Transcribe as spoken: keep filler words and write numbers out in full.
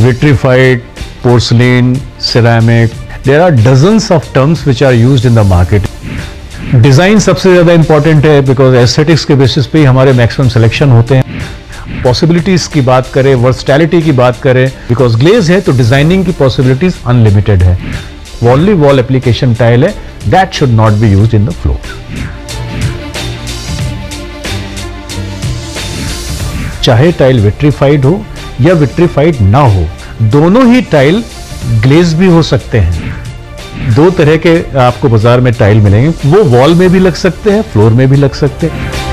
vitrified, porcelain, ceramic. There are dozens of terms which are used in the market. Design सबसे ज़्यादा important है because aesthetics के basis पे ही हमारे maximum selection होते हैं। पॉसिबिलिटीज़ की बात करें, वर्सटैलिटी की बात करें, बिकॉज ग्लेज है तो डिज़ाइनिंग की पॉसिबिलिटीज़ अनलिमिटेड है। वॉली वॉल एप्लीकेशन टाइल है, that should not be used in the floor. चाहे टाइल विट्रीफाइड हो या विट्रीफाइड ना हो, दोनों ही टाइल ग्लेज भी हो सकते हैं। दो तरह के आपको बाजार में टाइल मिलेंगे, वो वॉल में भी लग सकते हैं, फ्लोर में भी लग सकते हैं।